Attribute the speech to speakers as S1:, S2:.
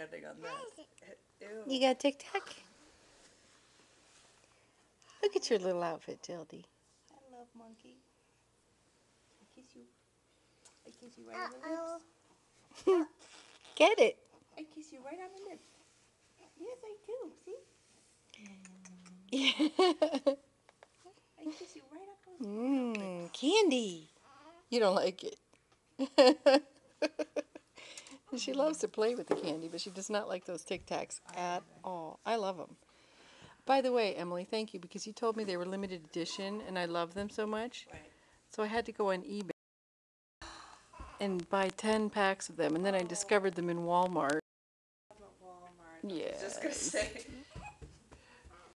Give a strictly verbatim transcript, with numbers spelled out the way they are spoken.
S1: standing on this. Ew.
S2: You got Tic Tac? Look at your little outfit, Tildy.
S1: I love monkey. I kiss you. I kiss you right on the lips.
S2: Get it.
S1: I kiss you right on the lips. Yes, I do. See?
S2: Yeah.
S1: I kiss you right on those
S2: Mmm, candy. You don't like it. She loves to play with the candy, but she does not like those Tic Tacs at all. I love them. By the way, Emily, thank you, because you told me they were limited edition, and I love them so much.
S1: Right.
S2: So I had to go on eBay and buy ten packs of them, and then I discovered them in Walmart.
S1: Walmart. I was just
S2: Yes.
S1: gonna say.